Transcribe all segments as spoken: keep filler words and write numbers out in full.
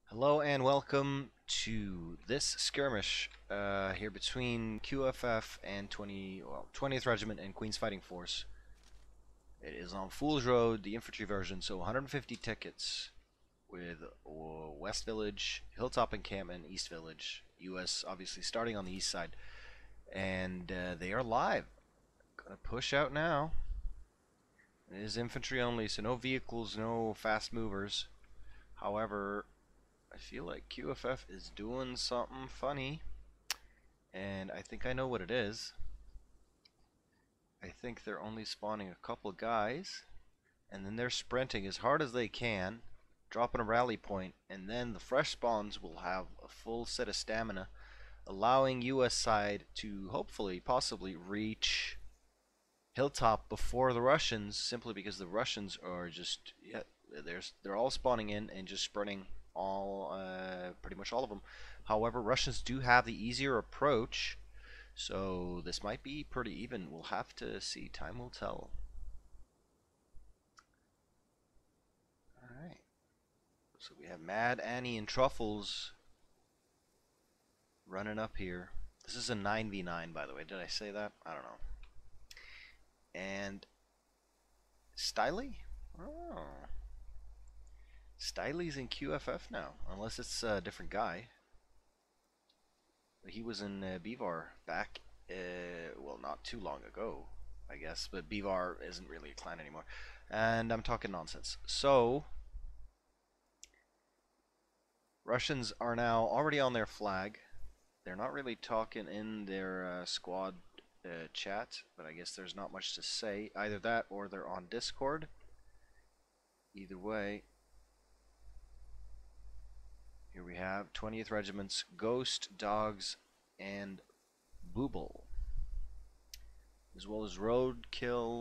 Hello and welcome to this skirmish uh, here between Q F F and twenty, well, twentieth Regiment and Queen's Fighting Force. It is on Fool's Road, the infantry version, so one hundred fifty tickets with uh, West Village, Hilltop Encampment, East Village, U S obviously starting on the east side. And uh, they are live. Gonna push out now. It is infantry only, so no vehicles, no fast movers. However, I feel like Q F F is doing something funny, and I think I know what it is. I think they're only spawning a couple guys, and then they're sprinting as hard as they can, dropping a rally point, and then the fresh spawns will have a full set of stamina, allowing U S side to hopefully, possibly reach Hilltop before the Russians, simply because the Russians are just, yeah, they're, they're all spawning in and just sprinting. All, uh, pretty much all of them. However, Russians do have the easier approach, so this might be pretty even. We'll have to see. Time will tell. Alright. So we have Mad Annie and Truffles running up here. This is a nine v nine, by the way. Did I say that? I don't know. And Stiley? Oh. Stiley's in Q F F now, unless it's a different guy. He was in uh, B V A R back, uh, well, not too long ago, I guess, but B V A R isn't really a clan anymore. And I'm talking nonsense. So, Russians are now already on their flag. They're not really talking in their uh, squad uh, chat, but I guess there's not much to say. Either that or they're on Discord. Either way. Here we have twentieth Regiment's Ghost, Dogs, and Booble, as well as Roadkill.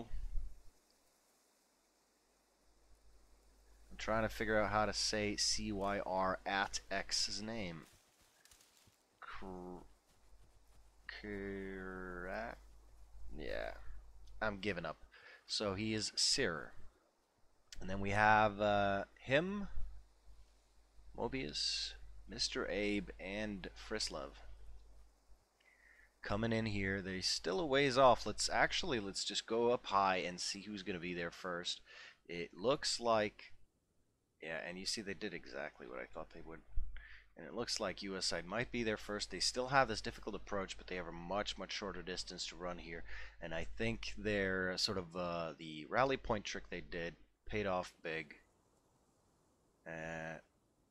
I'm trying to figure out how to say C Y R at X's name. Correct? Yeah, I'm giving up. So he is Sir. And then we have uh, him, Mobius, Mister Abe, and Frislov coming in here. They're still a ways off. Let's actually let's just go up high and see who's going to be there first. It looks like, yeah, and you see they did exactly what I thought they would. And it looks like U S side might be there first. They still have this difficult approach, but they have a much much shorter distance to run here. And I think their sort of uh, the rally point trick they did paid off big. Uh,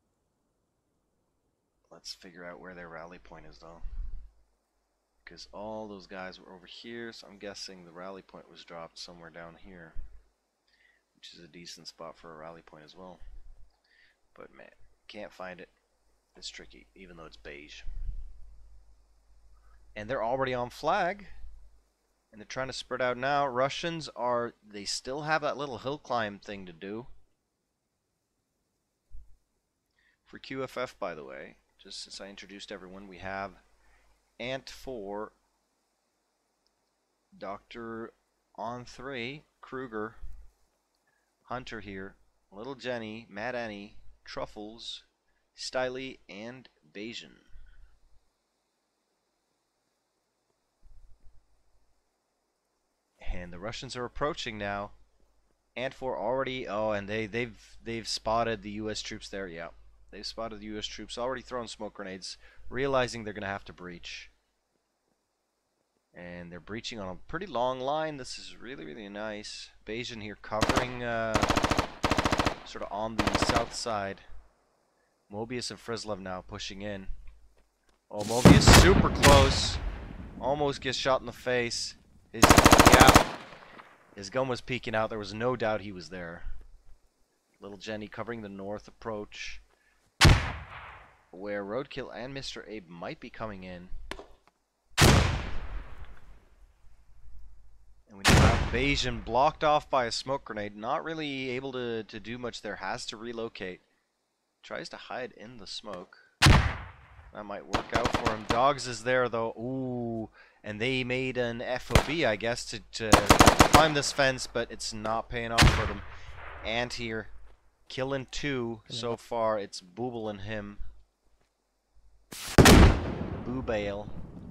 Let's figure out where their rally point is, though, because all those guys were over here, so I'm guessing the rally point was dropped somewhere down here, which is a decent spot for a rally point as well. But man, can't find it. It's tricky, even though it's beige. And they're already on flag, and they're trying to spread out now. Russians are, they still have that little hill climb thing to do. For Q F F, by the way, just since I introduced everyone, we have M P four, Doctor on three, Kruger, Hunter here, Little Jenny, Mad Annie, Truffles, Stiley, and Bayesian. And the Russians are approaching now. M P four already, oh, and they they've they've spotted the U S troops there. Yeah. They've spotted the U S troops, already throwing smoke grenades, realizing they're going to have to breach. And they're breaching on a pretty long line. This is really, really nice. Bayesian here covering uh, sort of on the south side. Mobius and Frislov now pushing in. Oh, Mobius super close. Almost gets shot in the face. His, yeah, his gun was peeking out. There was no doubt he was there. Little Jenny covering the north approach, where Roadkill and Mister Abe might be coming in. And we now have Bayesian blocked off by a smoke grenade, not really able to, to do much there, has to relocate. Tries to hide in the smoke. That might work out for him. Dogs is there though. Ooh, and they made an F O B, I guess, to, to climb this fence, but it's not paying off for them. And here, Killing two so far. It's Booble and him. Boobail.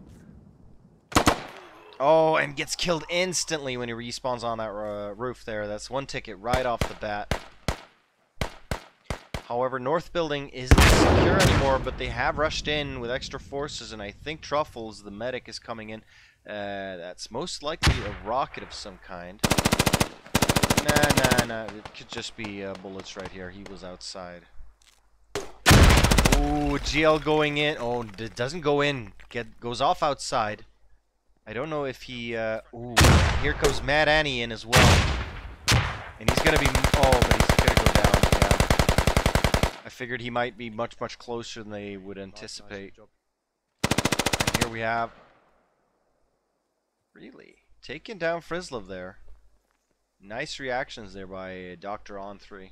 Oh, and gets killed instantly when he respawns on that uh, roof there. That's one ticket right off the bat. However, North Building isn't secure anymore, but they have rushed in with extra forces, and I think Truffles, the medic, is coming in. Uh, that's most likely a rocket of some kind. Nah, nah, nah. It could just be uh, bullets right here. He was outside. Ooh, G L going in. Oh, it doesn't go in. Get goes off outside. I don't know if he. Uh, ooh, here comes Mad Annie in as well, and he's gonna be. Oh, but he's gonna go down. Yeah, I figured he might be much, much closer than they would anticipate. And here we have. Really taking down Frizzlov there. Nice reactions there by Doctor On three.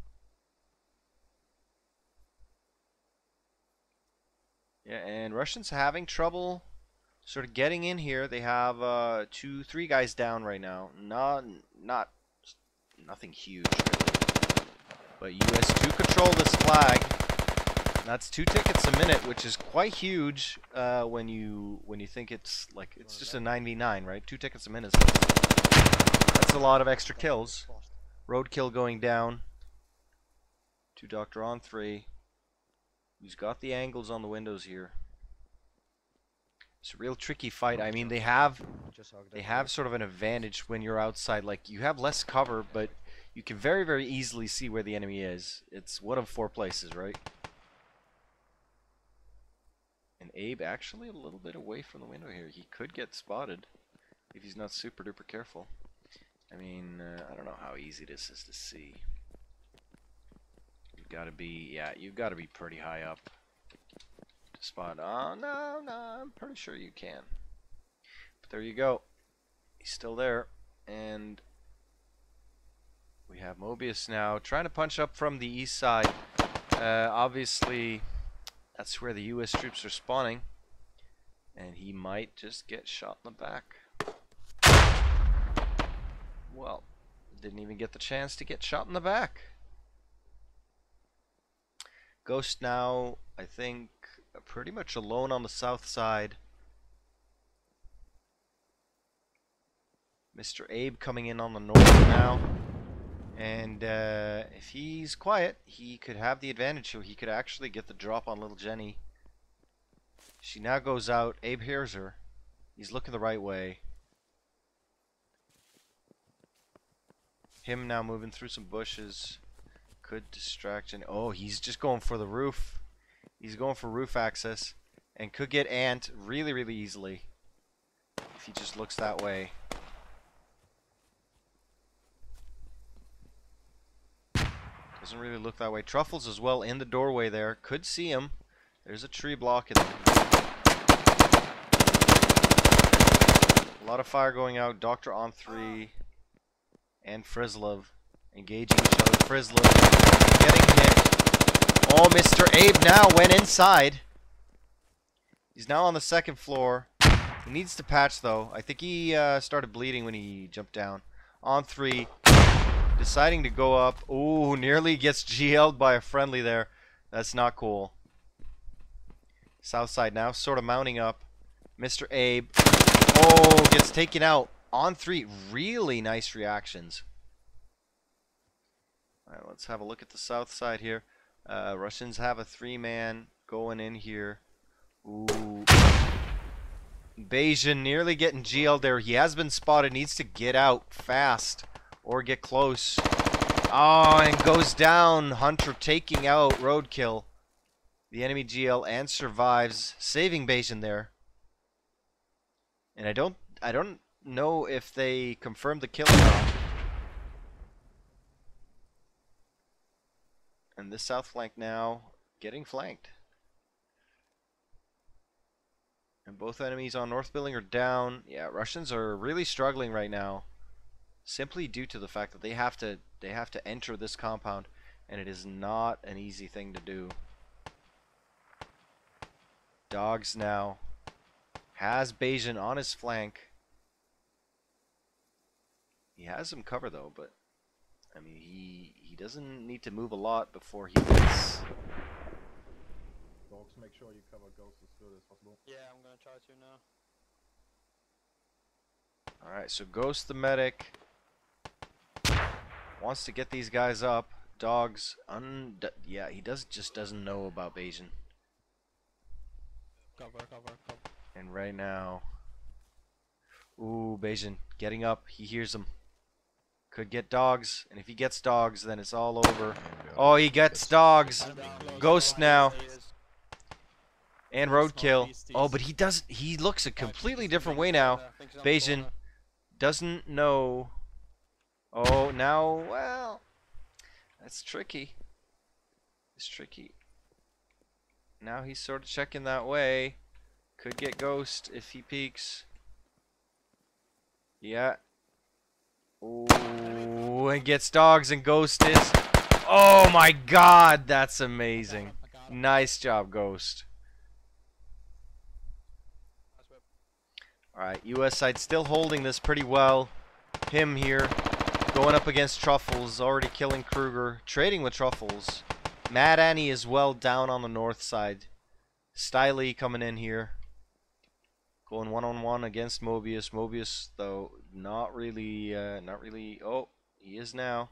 Yeah, and Russians having trouble sort of getting in here. They have uh, two, three guys down right now. Not, not, nothing huge really. But U S do control this flag. That's two tickets a minute, which is quite huge uh, when you when you think it's like it's just a nine v nine, right? Two tickets a minute. That's a lot of extra kills. Roadkill going down. To Doctor On three. Who's got the angles on the windows here. It's a real tricky fight. I mean, they have they have sort of an advantage when you're outside. Like, you have less cover, but you can very, very easily see where the enemy is. It's one of four places, right? And Abe actually a little bit away from the window here. He could get spotted if he's not super duper careful. I mean, uh, I don't know how easy this is to see. You've got to be, yeah, you've got to be pretty high up to spot. Oh, no, no, I'm pretty sure you can. But there you go. He's still there. And we have Mobius now trying to punch up from the east side. Uh, obviously, that's where the U S troops are spawning. And he might just get shot in the back. Well, didn't even get the chance to get shot in the back. Ghost now, I think, pretty much alone on the south side. Mister Abe coming in on the north now. And uh, if he's quiet, he could have the advantage. So he could actually get the drop on little Jenny. She now goes out. Abe hears her. He's looking the right way. Him now moving through some bushes. Could distract Jenny. Oh, he's just going for the roof. He's going for roof access. And could get Ant really, really easily. If he just looks that way. Doesn't really look that way. Truffles as well in the doorway there. Could see him. There's a tree blocking him. A lot of fire going out. Doctor On three and Frizzlov engaging each other. Frizzlov getting hit. Oh, Mister Abe now went inside. He's now on the second floor. He needs to patch though. I think he uh, started bleeding when he jumped down. On three. Deciding to go up. Ooh, nearly gets G L'd by a friendly there. That's not cool. South side now sort of mounting up. Mister Abe. Oh, gets taken out. On three. Really nice reactions. Alright, let's have a look at the south side here. Uh, Russians have a three-man going in here. Ooh. Bayesian nearly getting G L'd there. He has been spotted. Needs to get out fast. Or get close. Oh, and goes down. Hunter taking out Roadkill. The enemy G L and survives, saving Bayesian there. And I don't, I don't know if they confirmed the kill or not. And this south flank now getting flanked. And both enemies on North Building are down. Yeah, Russians are really struggling right now. Simply due to the fact that they have to they have to enter this compound, and it is not an easy thing to do. Dogs now has Bayesian on his flank. He has some cover though, but I mean he he he doesn't need to move a lot before he gets. Dogs, make sure you cover Ghost as good as possible. Yeah, I'm gonna try to now. Alright, so Ghost the medic wants to get these guys up. Dogs, un yeah, he does just doesn't know about Bayesian. Cover, cover, cover. And right now, ooh, Bayesian getting up. He hears him. Could get dogs, and if he gets dogs, then it's all over. Oh, he gets dogs. Ghost now. And roadkill. Oh, but he doesn't. He looks a completely different way now. Bayesian doesn't know. Oh, now, well, that's tricky. It's tricky. Now he's sort of checking that way. Could get Ghost if he peeks. Yeah. Oh, and gets dogs, and Ghost is. Oh my God, that's amazing. Nice job, Ghost. Alright, U S side still holding this pretty well. Him here, going up against Truffles, already killing Kruger, trading with Truffles. Mad Annie is well down on the north side. Stiley coming in here. Going one-on-one against Mobius. Mobius, though, not really, uh, not really, oh, he is now.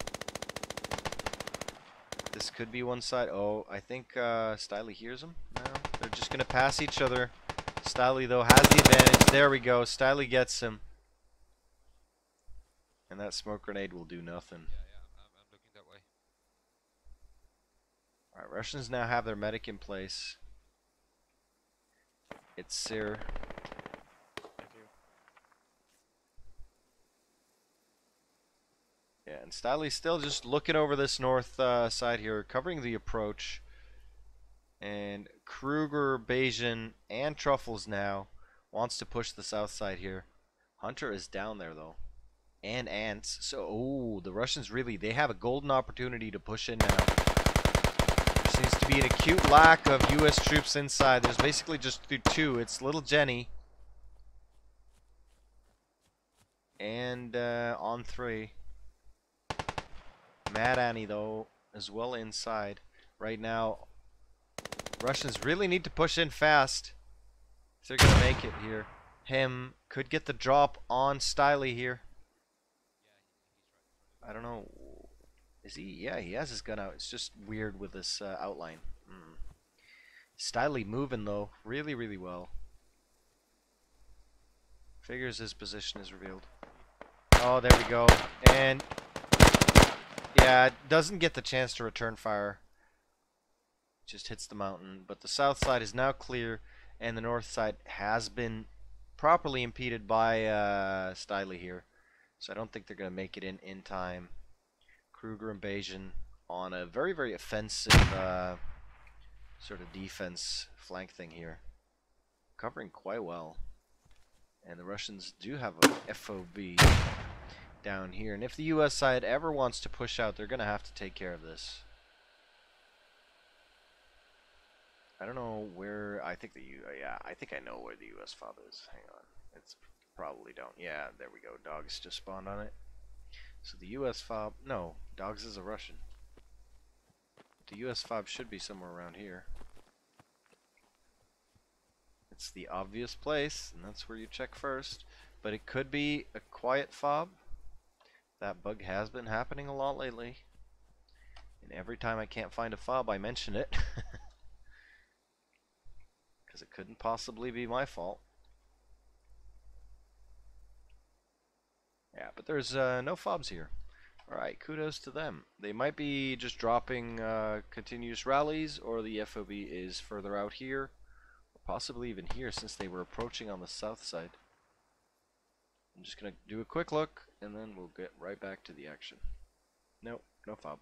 This could be one side. Oh, I think uh, Stiley hears him now. They're just going to pass each other. Stiley, though, has the advantage. There we go. Stiley gets him. And that smoke grenade will do nothing. Yeah, yeah, I'm, I'm looking that way. Alright, Russians now have their medic in place. It's Sir. Thank you. Yeah, and Stiley's still just looking over this north uh, side here, covering the approach. And Kruger, Bayesian, and Truffles now wants to push the south side here. Hunter is down there, though. And Ants. So, oh, the Russians really, they have a golden opportunity to push in now. There seems to be an acute lack of U S troops inside. There's basically just two. It's little Jenny. And uh, on three. Mad Annie, though, as well inside. Right now, Russians really need to push in fast if they're going to make it here. Him could get the drop on Stiley here. I don't know. Is he? Yeah, he has his gun out. It's just weird with this uh, outline. Mm. Stiley moving, though, really, really well. Figures his position is revealed. Oh, there we go. And yeah, doesn't get the chance to return fire. Just hits the mountain. But the south side is now clear, and the north side has been properly impeded by uh, Stiley here. So I don't think they're going to make it in in time. Kruger and Bayesian on a very, very offensive uh, sort of defense flank thing here. Covering quite well. And the Russians do have a F O B down here. And if the U S side ever wants to push out, they're going to have to take care of this. I don't know where. I think the U. Uh, yeah, I think I know where the U S fob is. Hang on, it's probably don't. Yeah, there we go. Dogs just spawned on it. So the U S fob. No, Dogs is a Russian. The U S fob should be somewhere around here. It's the obvious place, and that's where you check first. But it could be a quiet fob. That bug has been happening a lot lately. And every time I can't find a fob, I mention it. Because it couldn't possibly be my fault. Yeah, but there's uh, no fobs here. Alright, kudos to them. They might be just dropping uh, continuous rallies, or the F O B is further out here, or possibly even here since they were approaching on the south side. I'm just going to do a quick look, and then we'll get right back to the action. Nope, no fob.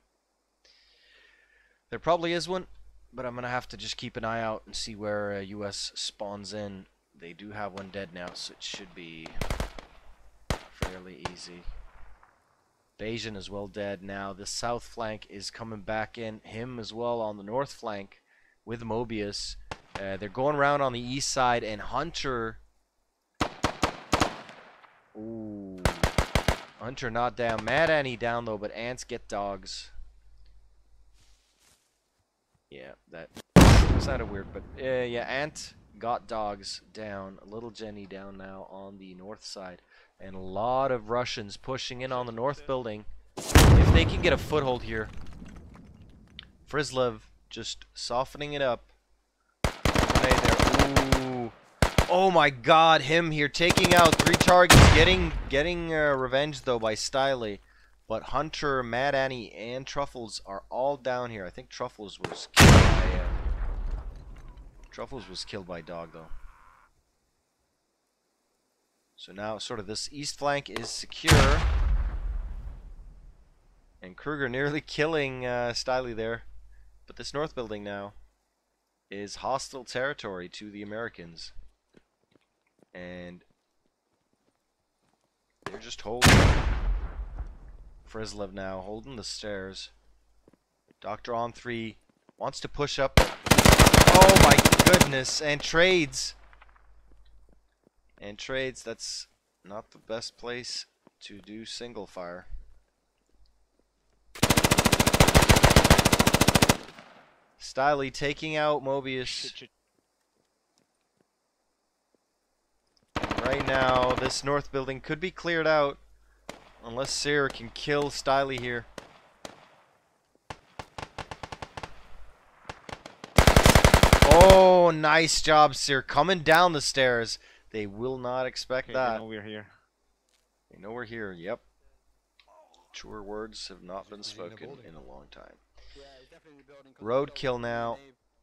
There probably is one, but I'm going to have to just keep an eye out and see where uh, U S spawns in. They do have one dead now, so it should be fairly easy. Bayesian is well dead now. The south flank is coming back in. Him as well on the north flank with Mobius. Uh, they're going around on the east side, and Hunter... Ooh. Hunter not down. Mad Annie down, though, but Ants get dogs. Yeah, that sounded weird, but uh, yeah, Ant got dogs down. Little Jenny down now on the north side, and a lot of Russians pushing in on the north building. If they can get a foothold here, Frizlev just softening it up. Grenade there. Ooh. Oh my God, him here taking out three targets, getting getting uh, revenge though by Stiley. But Hunter, Mad Annie, and Truffles are all down here. I think Truffles was killed by uh, Truffles was killed by Dog though. So now sort of this east flank is secure. And Kruger nearly killing uh, Stiley there. But this north building now is hostile territory to the Americans. And they're just holding. Frizlev now holding the stairs. Doctor on three wants to push up. Oh my goodness, and trades. And trades, that's not the best place to do single fire. Stiley taking out Mobius. And right now, this north building could be cleared out unless Sear can kill Stiley here. Oh, nice job, Sear. Coming down the stairs. They will not expect Okay, that. they know we're here. They know we're here, yep. Truer words have not been spoken in a long time. Yeah, he's definitely in the building. Roadkill now.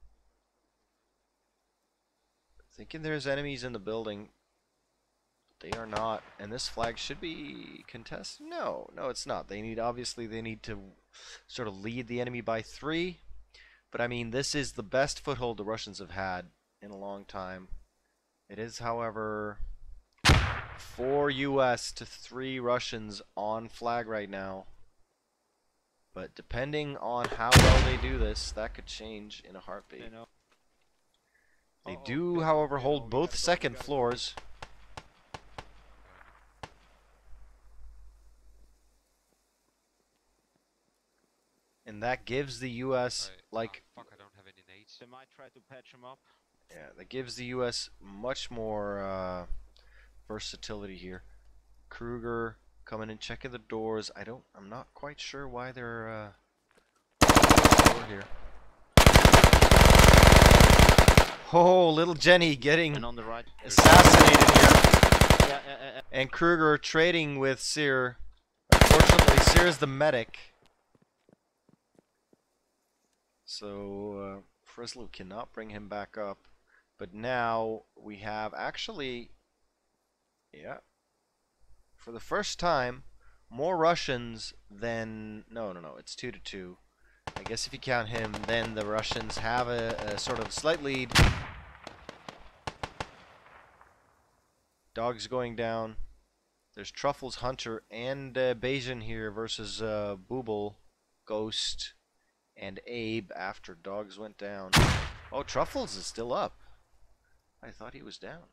Thinking there's enemies in the building. They are not. And this flag should be contested. No, no, it's not. They need, obviously, they need to sort of lead the enemy by three. But I mean, this is the best foothold the Russians have had in a long time. It is, however, four U S to three Russians on flag right now. But depending on how well they do this, that could change in a heartbeat. They know. They Uh-oh, do, they know, however, they know. hold We both gotta go, we second gotta go. floors. And that gives the U S Right. like, Oh, fuck, I don't have any nades. They might try to patch him up. yeah, that gives the U S much more uh, versatility here. Kruger coming in, checking the doors. I don't, I'm not quite sure why they're uh, door here. Oh, little Jenny getting And on the right. assassinated here. Yeah, yeah, yeah, yeah. And Kruger trading with Sear. Unfortunately, Sear's the medic. So, uh, Frizlev cannot bring him back up. But now we have actually, yeah, for the first time, more Russians than, no, no, no, it's two to two. I guess if you count him, then the Russians have a, a sort of slight lead. Dogs going down. There's Truffles, Hunter, and uh, Bayesian here versus uh, Booble, Ghost, and Abe after Dogs went down. Oh, Truffles is still up. I thought he was down.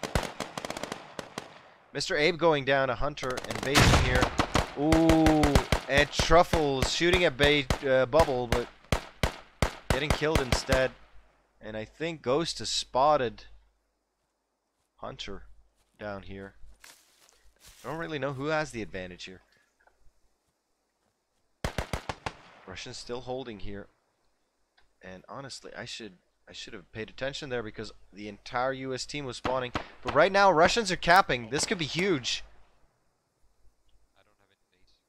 Mister Abe going down to Hunter and Bayesian here. Ooh, and Truffles shooting at Bay uh, Bubble, but getting killed instead. And I think Ghost has spotted Hunter down here. I don't really know who has the advantage here. Russians still holding here. And honestly, I should I should have paid attention there because the entire U S team was spawning. But right now, Russians are capping. This could be huge. I don't have any nades.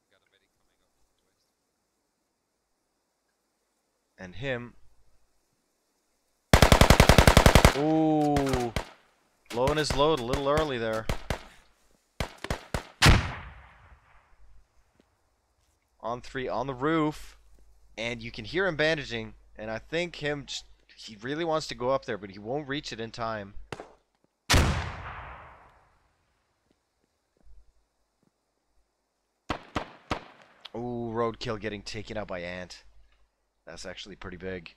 We got a medic coming up to west. And him. Ooh. Blowing his load a little early there. On three on the roof. And you can hear him bandaging. And I think him, just, he really wants to go up there, but he won't reach it in time. Ooh, roadkill getting taken out by Ant. That's actually pretty big.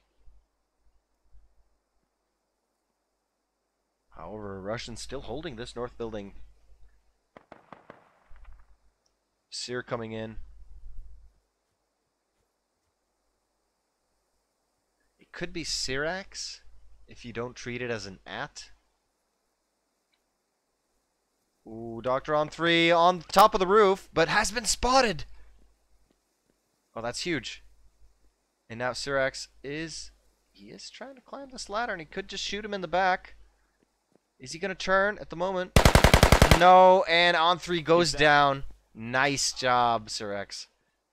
However, Russians still holding this north building. Sear coming in. It it could be Syrax if you don't treat it as an at. Ooh, Doctor on three on top of the roof, but has been spotted. Oh, that's huge. And now Syrax is... He is trying to climb this ladder, and he could just shoot him in the back. Is he going to turn at the moment? No, and on three goes down. Nice job, Syrax.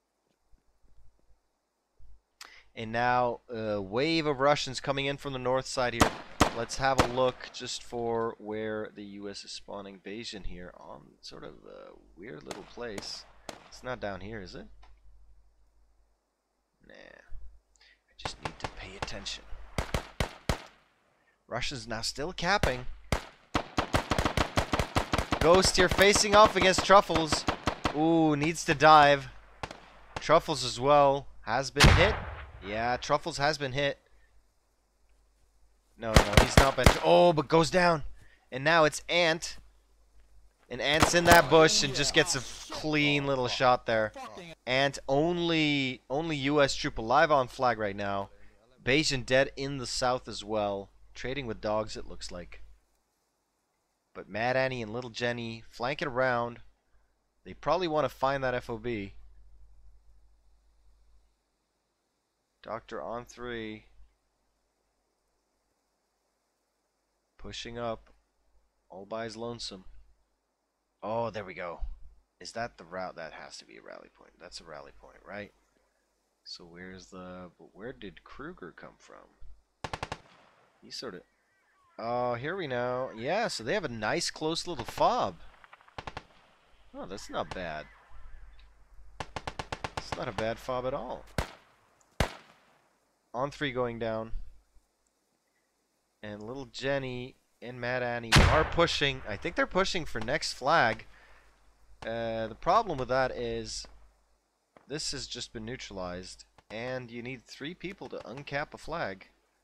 And now a wave of Russians coming in from the north side here. Let's have a look just for where the U S is spawning Bayesian here on sort of a weird little place. It's not down here, is it? Nah. I just need to pay attention. Russians now still capping. Ghost here facing off against Truffles. Ooh, needs to dive. Truffles as well. Has been hit. Yeah, Truffles has been hit. No, no, he's not been. Oh, but goes down. And now it's Ant. And Ant's in that bush and just gets a clean little shot there. Ant only only U S troop alive on flag right now. Bayesian dead in the south as well. Trading with dogs, it looks like. But Mad Annie and Little Jenny flank it around. They probably want to find that F O B. Doctor on three. Pushing up. All by his lonesome. Oh, there we go. Is that the route? That has to be a rally point. That's a rally point, right? So where's the... But where did Kruger come from? He sort of... Oh, here we know. Yeah, so they have a nice close little fob. Oh, that's not bad. It's not a bad fob at all. On three going down. And Little Jenny and Mad Annie are pushing. I think they're pushing for next flag. Uh, the problem with that is this has just been neutralized. And you need three people to uncap a flag.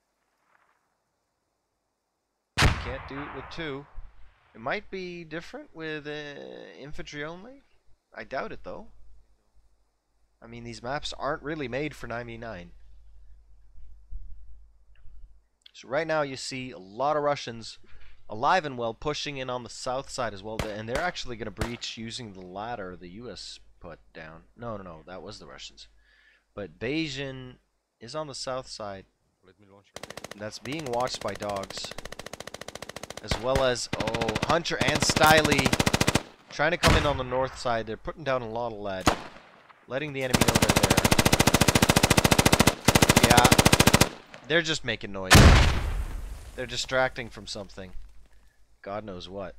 You can't do it with two. It might be different with uh, infantry only. I doubt it though. I mean, these maps aren't really made for nine v nine. So right now you see a lot of Russians alive and well pushing in on the south side as well. And they're actually going to breach using the ladder the U S put down. No, no, no. That was the Russians. But Bayesian is on the south side. Let me launch your That's being watched by dogs. As well as, oh, Hunter and Stiley trying to come in on the north side. They're putting down a lot of lead. Letting the enemy know they're there. Yeah. They're just making noise. They're distracting from something. God knows what.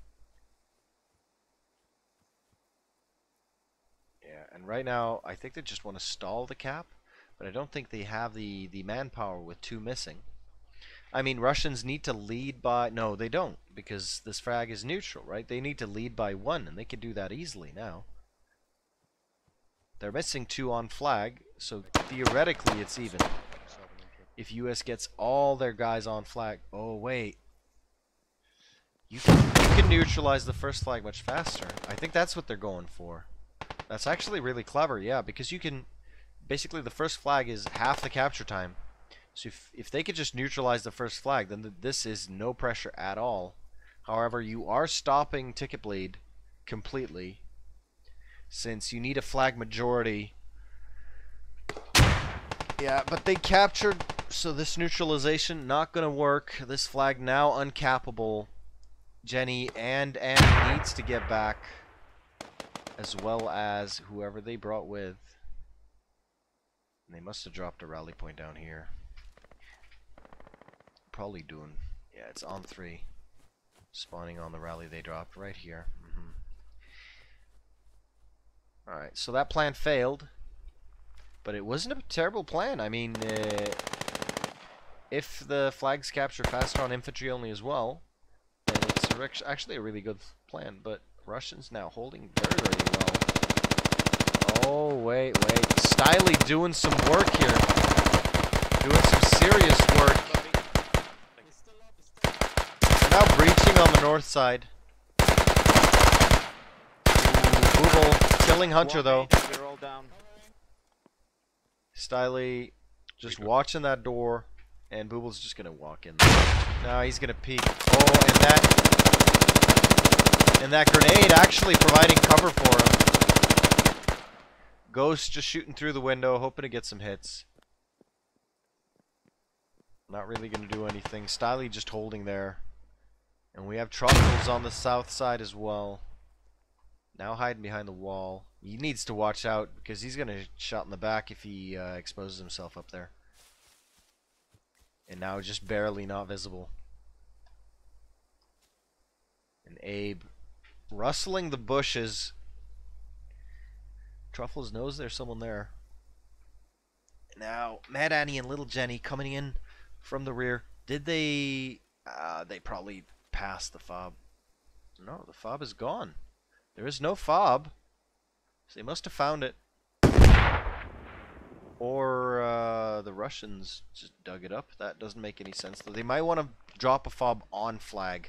Yeah, and right now, I think they just want to stall the cap. But I don't think they have the, the manpower with two missing. I mean, Russians need to lead by... No, they don't. Because this frag is neutral, right? They need to lead by one, and they can do that easily now. They're missing two on flag, so theoretically it's even. If U S gets all their guys on flag... Oh, wait. You can, you can neutralize the first flag much faster. I think that's what they're going for. That's actually really clever, yeah, because you can... Basically, the first flag is half the capture time. So if, if they could just neutralize the first flag, then th this is no pressure at all. However, you are stopping ticket bleed completely. Since you need a flag majority. Yeah, but they captured... So this neutralization not gonna work. This flag now uncappable. Jenny and Annie needs to get back, as well as whoever they brought with. And they must have dropped a rally point down here. Probably doing... Yeah, it's on three. Spawning on the rally they dropped right here. Mm-hmm. Alright, so that plan failed. But it wasn't a terrible plan. I mean... Uh, If the flags capture faster on infantry only as well, then it's actually a really good plan. But Russians now holding very, very well. Oh, wait, wait. Stiley doing some work here. Doing some serious work. They're now breaching on the north side. Ooh, Booble killing Hunter, though. They're all down. Stiley just watching that door. And Booble's just gonna walk in there. No, he's gonna peek. Oh, and that and that grenade actually providing cover for him. Ghost just shooting through the window, hoping to get some hits. Not really gonna do anything. Stiley just holding there. And we have Truffles on the south side as well. Now hiding behind the wall. He needs to watch out because he's gonna get shot in the back if he uh, exposes himself up there. And now just barely not visible. And Abe rustling the bushes. Truffles knows there's someone there. Now Mad Annie and Little Jenny coming in from the rear. Did they uh, they probably passed the fob. No, the fob is gone. There is no fob. So they must have found it. Or uh, the Russians just dug it up. That doesn't make any sense. Though they might want to drop a fob on flag,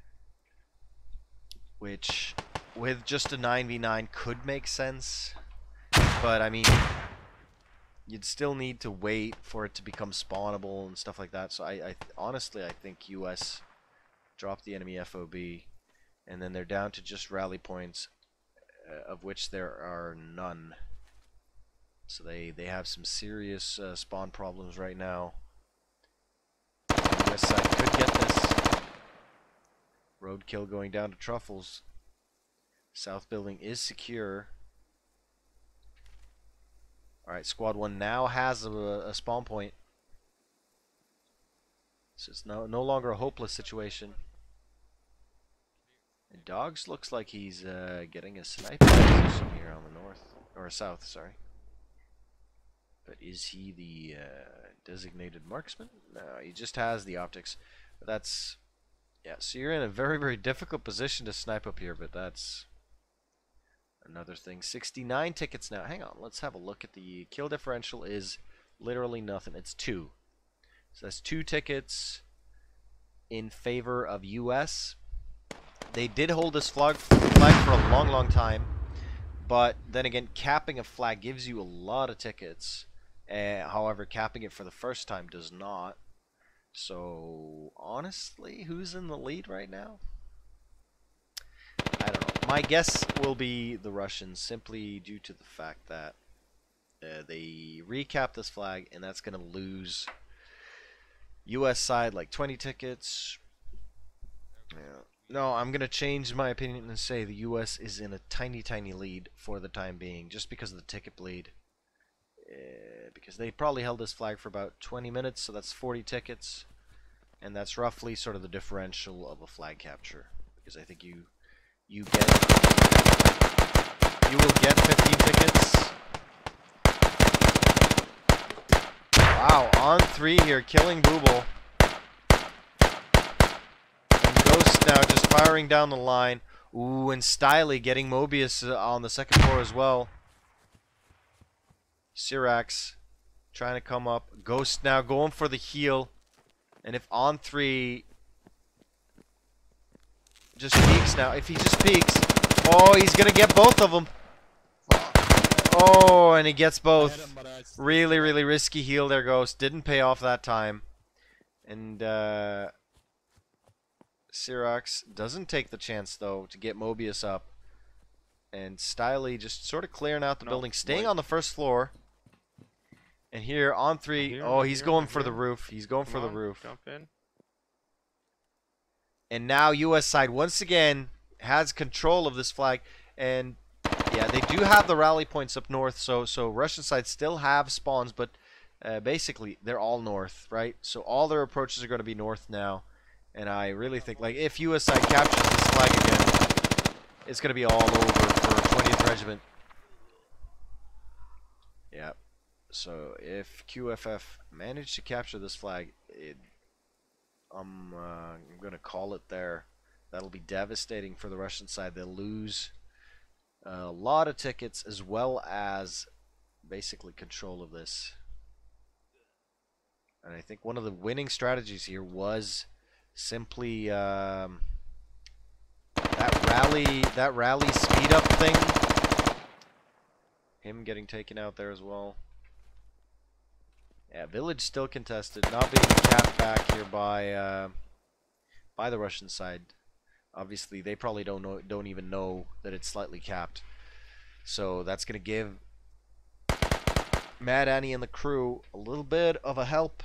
which with just a nine v nine could make sense. But I mean, you'd still need to wait for it to become spawnable and stuff like that. So I, I honestly, I think U S dropped the enemy F O B, and then they're down to just rally points, uh, of which there are none. So they, they have some serious uh, spawn problems right now. The U S side could get this. Roadkill going down to Truffles. South building is secure. Alright, squad one now has a, a spawn point. So it's no, no longer a hopeless situation. And Dogs looks like he's uh, getting a sniper position here on the north. Or south, sorry. But is he the uh, designated marksman? No, he just has the optics. But that's... Yeah, so you're in a very, very difficult position to snipe up here, but that's another thing. sixty-nine tickets now. Hang on, let's have a look at the kill differential. Is literally nothing. It's two. So that's two tickets in favor of U S. They did hold this flag, flag for a long, long time. But then again, capping a flag gives you a lot of tickets. Uh, however, capping it for the first time does not. So, honestly, who's in the lead right now? I don't know. My guess will be the Russians, simply due to the fact that uh, they recap this flag, and that's going to lose U S side like twenty tickets. Yeah. No, I'm going to change my opinion and say the U S is in a tiny, tiny lead for the time being, just because of the ticket bleed. Uh, because they probably held this flag for about twenty minutes, so that's forty tickets, and that's roughly sort of the differential of a flag capture. Because I think you you get you will get fifteen tickets. Wow, on three here, killing Booble. And Ghost now just firing down the line. Ooh, and Stiley getting Mobius uh, on the second floor as well. Syrax trying to come up. Ghost now going for the heal. And if on three just peeks now. If he just peeks. Oh, he's going to get both of them. Oh, and he gets both. Really, really risky heal there, Ghost. Didn't pay off that time. And uh, Syrax doesn't take the chance, though, to get Mobius up. And Stiley just sort of clearing out the No, building. Staying wait. on the first floor. And here on three, Here, oh, he's here, going for here. the roof. He's going for Come the on, roof. Jump in. And now U S side once again has control of this flag. And yeah, they do have the rally points up north. So so Russian side still have spawns, but uh, basically they're all north, right? So all their approaches are going to be north now. And I really think, like, if U S side captures this flag again, it's going to be all over for twentieth Regiment. Yeah. So if Q F F managed to capture this flag, it, um, uh, I'm going to call it there. That'll be devastating for the Russian side. They'll lose a lot of tickets as well as basically control of this. And I think one of the winning strategies here was simply um, that rally, that rally speed up thing. Him getting taken out there as well. Yeah, village still contested, not being capped back here by uh, by the Russian side. Obviously, they probably don't know, don't even know that it's slightly capped. So that's gonna give Mad Annie and the crew a little bit of a help.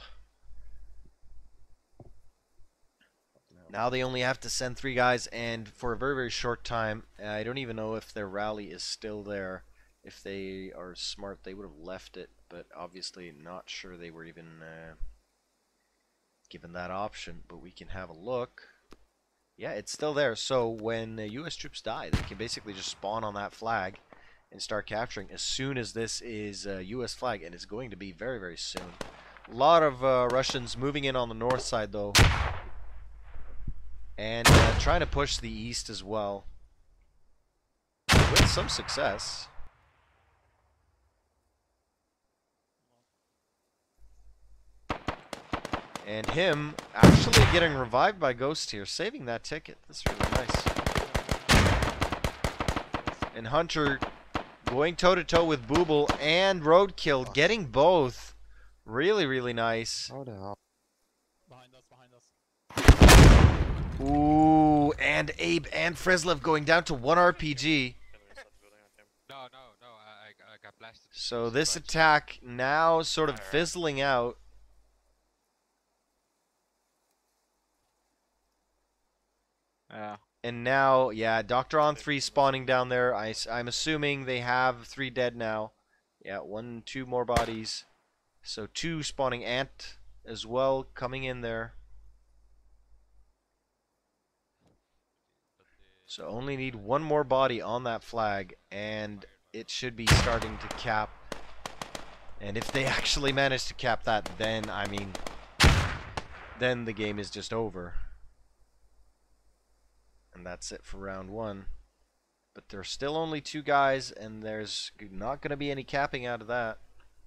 Now they only have to send three guys, and for a very, very short time. I don't even know if their rally is still there. If they are smart, they would have left it, but obviously not sure they were even uh, given that option. But we can have a look. Yeah, it's still there. So when uh, U S troops die, they can basically just spawn on that flag and start capturing as soon as this is a U S flag, and it's going to be very, very soon. A lot of uh, Russians moving in on the north side, though. And uh, trying to push the east as well. With some success. And him actually getting revived by Ghost here, saving that ticket. That's really nice. And Hunter going toe-to-toe with Booble and Roadkill, getting both. Really, really nice. How the hell? Behind us, behind us. Ooh, and Abe and Freslev going down to one R P G. No, no, no. I, I, I got blasted. So this attack now sort of fizzling out. Yeah. And now, yeah, Doctor on three spawning down there. I, I'm assuming they have three dead now. Yeah, one, two more bodies. So two spawning Ant as well coming in there. So only need one more body on that flag, and it should be starting to cap. And if they actually manage to cap that, then, I mean, then the game is just over. And that's it for round one. But there's still only two guys, and there's not going to be any capping out of that.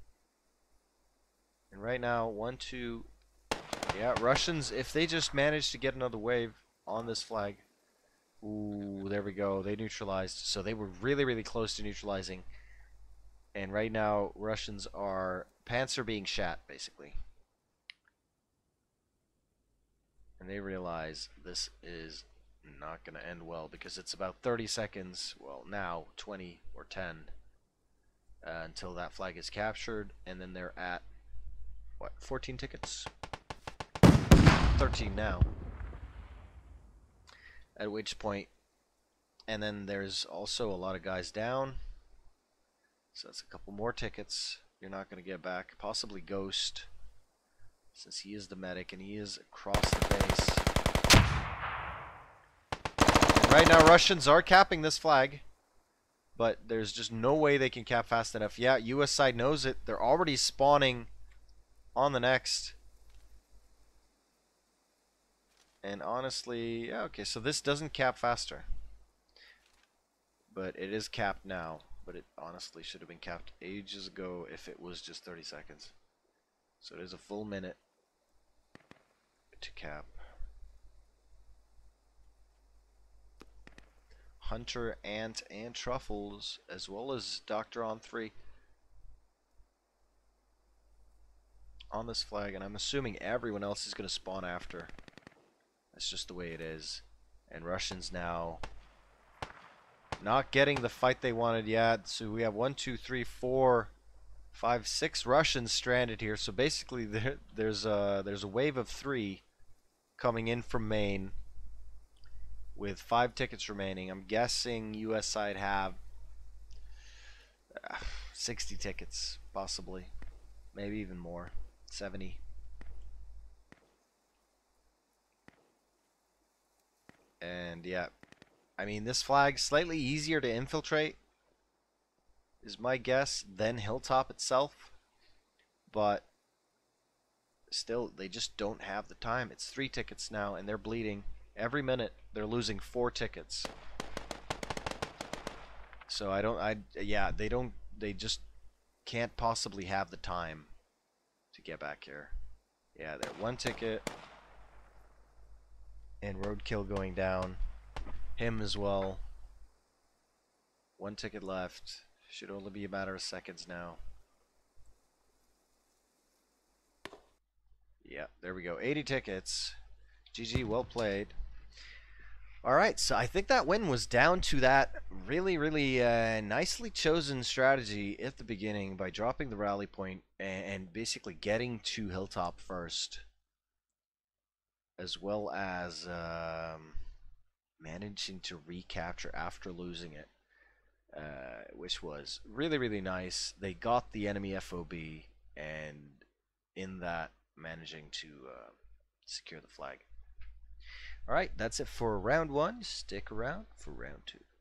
And right now, one, two, yeah, Russians, if they just manage to get another wave on this flag. Ooh, there we go. They neutralized. So they were really, really close to neutralizing. And right now, Russians are Panzer being shat, basically. And they realize this is not going to end well because it's about thirty seconds, well, now twenty or ten, uh, until that flag is captured. And then they're at, what, fourteen tickets? thirteen now. At which point, and then there's also a lot of guys down. So that's a couple more tickets you're not going to get back. Possibly Ghost, since he is the medic and he is across the base. And right now, Russians are capping this flag, but there's just no way they can cap fast enough. Yeah, U S side knows it. They're already spawning on the next. And honestly, yeah, okay, so this doesn't cap faster. But it is capped now. But it honestly should have been capped ages ago if it was just thirty seconds. So it is a full minute to cap. Hunter, Ant, and Truffles, as well as Doctor on three. On this flag, and I'm assuming everyone else is going to spawn after. That's just the way it is. And Russians now not getting the fight they wanted yet. So we have one, two, three, four, five, six Russians stranded here. So basically, there, there's a there's a wave of three coming in from Maine with five tickets remaining. I'm guessing U S side have uh, sixty tickets, possibly, maybe even more, seventy. And yeah, I mean, this flag slightly easier to infiltrate is my guess than Hilltop itself, but still, they just don't have the time. It's three tickets now, and they're bleeding. Every minute, they're losing four tickets. So I don't, I, yeah, they don't, they just can't possibly have the time to get back here. Yeah, they're one ticket. And Roadkill going down. Him as well. One ticket left. Should only be a matter of seconds now. Yeah, there we go. eighty tickets. G G, well played. All right, so I think that win was down to that really, really uh, nicely chosen strategy at the beginning by dropping the rally point and, and basically getting to Hilltop first, as well as um, managing to recapture after losing it, uh, which was really, really nice. They got the enemy F O B, and in that, managing to uh, secure the flag. All right, that's it for round one. Stick around for round two.